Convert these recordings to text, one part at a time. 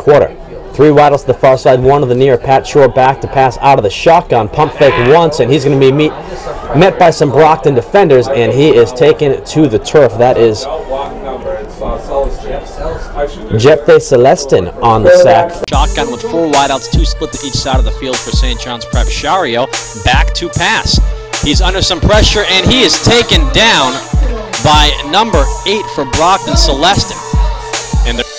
quarter. 3 wideouts to the far side, 1 to the near. Pat Shore back to pass out of the shotgun. Pump fake once, and he's going to be met by some Brockton defenders, and he is taken to the turf. That is Jeppe Celestin on the sack. Shotgun with 4 wideouts, 2 split to each side of the field for St. John's Prep. Shario back to pass. He's under some pressure, and he is taken down by number 8 for Brockton, Celestin. And the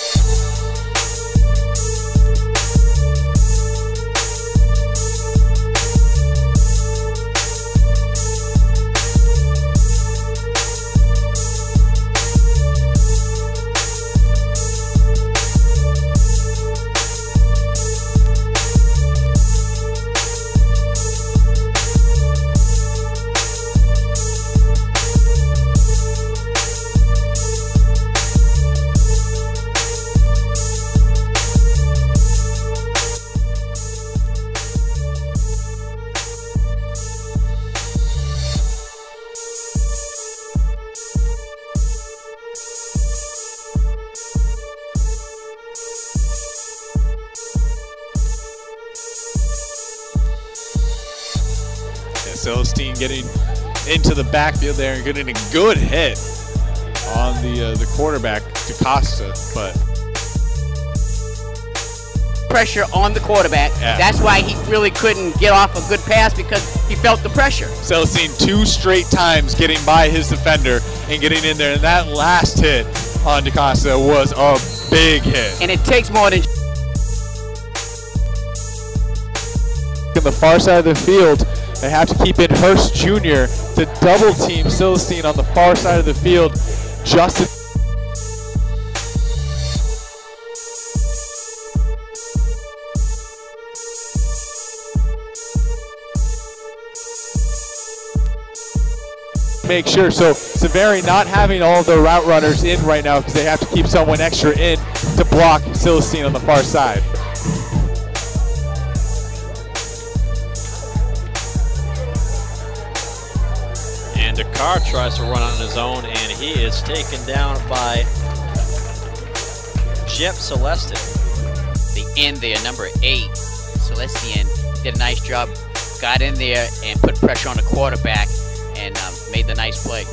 Celestin getting into the backfield there and getting a good hit on the quarterback, DaCosta, but pressure on the quarterback. Yeah. That's why he really couldn't get off a good pass, because he felt the pressure. Celestin 2 straight times getting by his defender and getting in there, and that last hit on DaCosta was a big hit. And it takes more than On the far side of the field, they have to keep in Hurst Jr. to double team Celestin on the far side of the field. Justin make sure. So Severi not having all the route runners in right now because they have to keep someone extra in to block Celestin on the far side. And Dakar tries to run on his own, and he is taken down by Jeppe Celestin. the end there, number 8, Celestin, did a nice job, got in there and put pressure on the quarterback and made the nice play.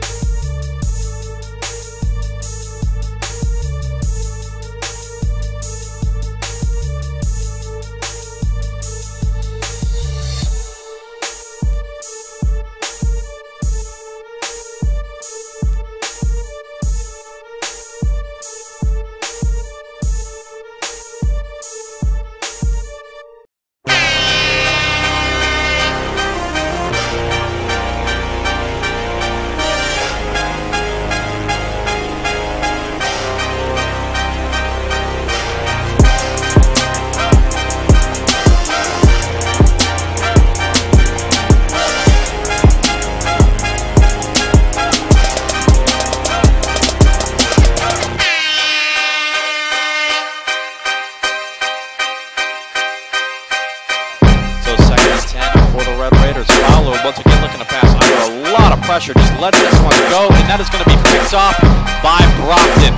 Once again looking to pass under a lot of pressure, just letting this one go, and that is going to be picked off by Brockton.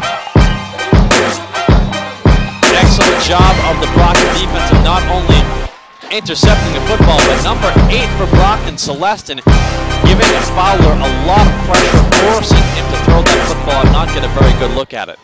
Excellent job of the Brockton defense of not only intercepting the football, but number 8 for Brockton, Celestin, giving Fowler a lot of pressure, forcing him to throw that football and not get a very good look at it.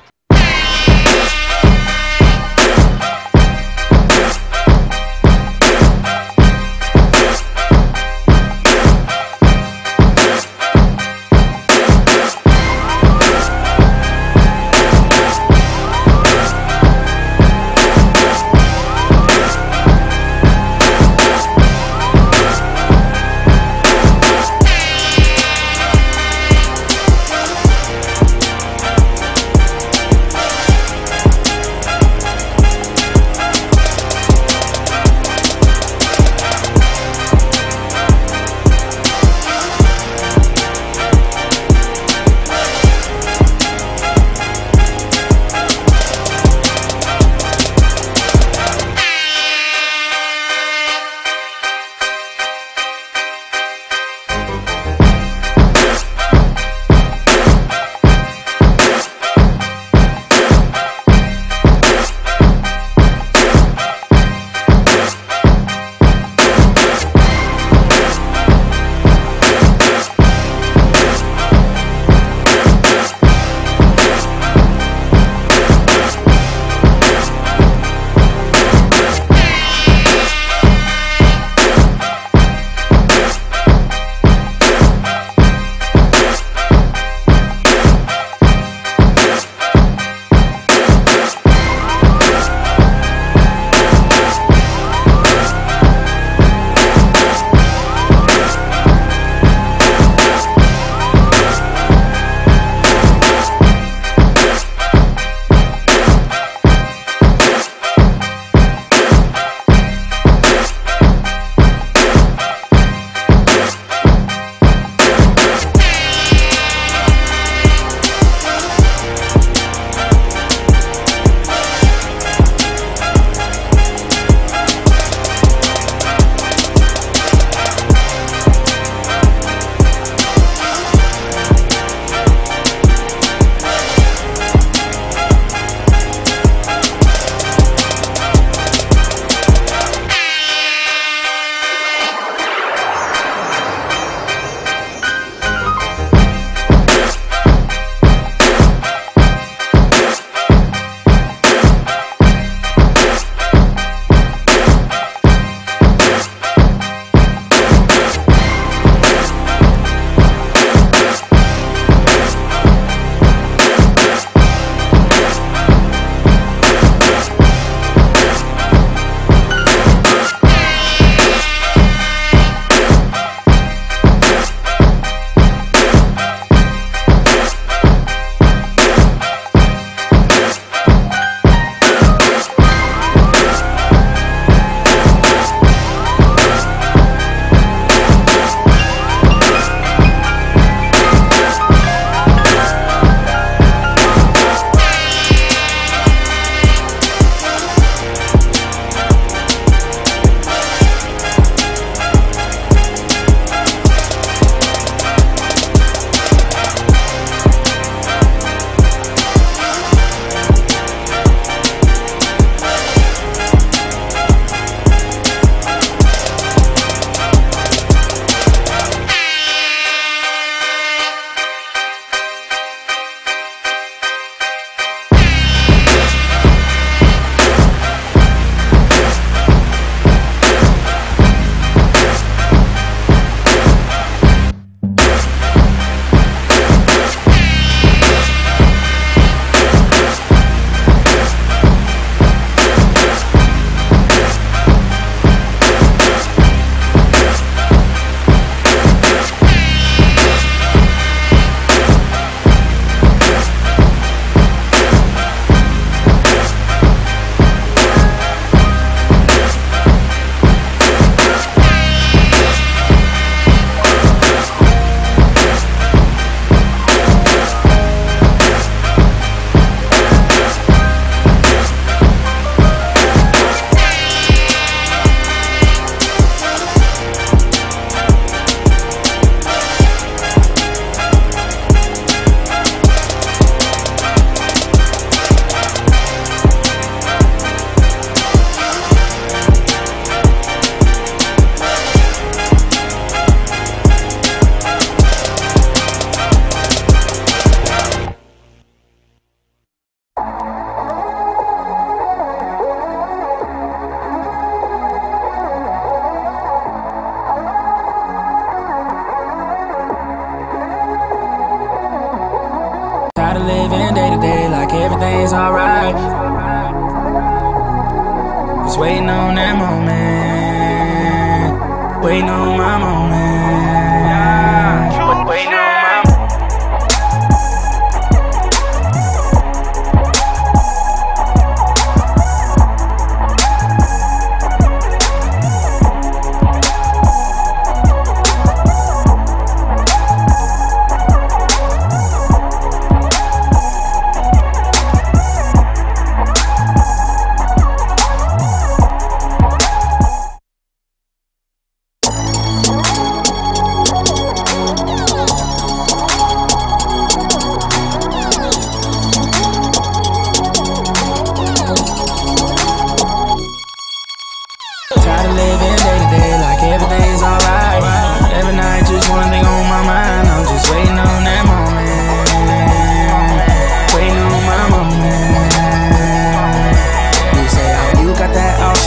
Waiting on my moment. Waiting on my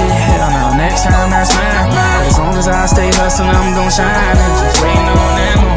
I stay hustling, I'm gon' shine. And just waiting on that moment.